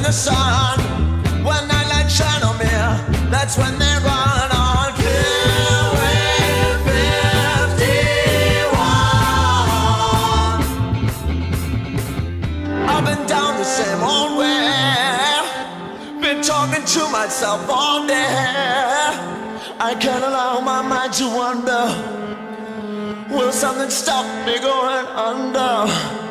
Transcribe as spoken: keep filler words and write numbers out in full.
the sun. When I light shine on me, that's when they run on. Killing fifty-one. I've been down the same old way, been talking to myself all day. I can't allow my mind to wander. Will something stop me going under?